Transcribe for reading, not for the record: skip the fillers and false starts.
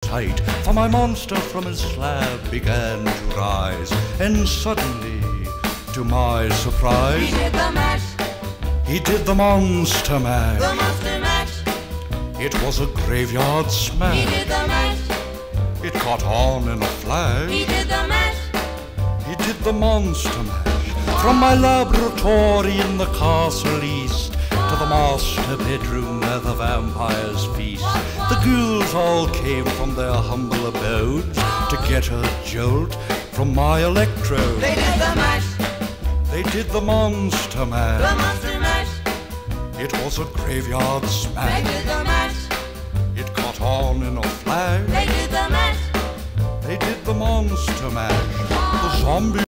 sight, for my monster from his slab began to rise. And suddenly, to my surprise, he did the mash. He did the monster mash. The monster mash. It was a graveyard smash. He did the mash. It caught on in a flash. He did the mash. He did the monster mash. From my laboratory in the castle east to the master bedroom where the vampires feast, the ghouls all came from their humble abodes to get a jolt from my electrode. They did the mash. They did the monster mash. The monster mash. It was a graveyard They smash. did the mash. It caught on in a flash. They did the mash. They did the monster mash. The zombie